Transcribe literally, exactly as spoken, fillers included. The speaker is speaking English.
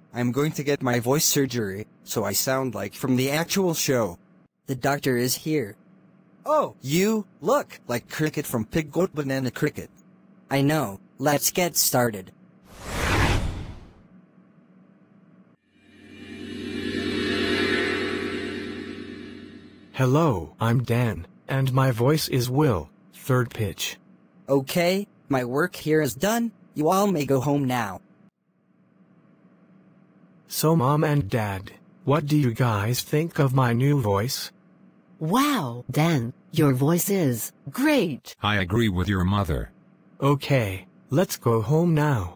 I'm going to get my voice surgery, so I sound like from the actual show. The doctor is here. Oh, you look like Cricket from Pig Goat Banana Cricket. I know. Let's get started. Hello, I'm Dan, and my voice is Will, third pitch. Okay, my work here is done. You all may go home now. So Mom and Dad, what do you guys think of my new voice? Wow, Dan, your voice is great. I agree with your mother. Okay, let's go home now.